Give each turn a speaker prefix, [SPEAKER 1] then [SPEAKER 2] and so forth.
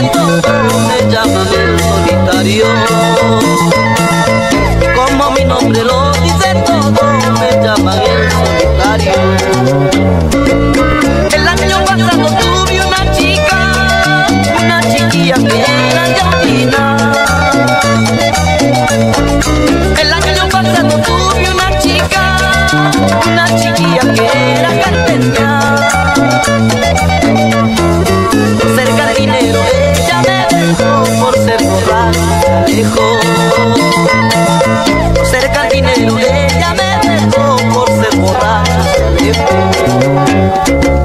[SPEAKER 1] todo me llaman el solitario. Como mi nombre lo dice todo, me llaman el solitario. El año pasado tuve una chiquilla que era llantina. El año pasado tuve una chiquilla que era carteña. Por ser jardinero ella me dejó, por ser borracha me dejó. Por ser jardinero ella me dejó, por ser borracha me dejó.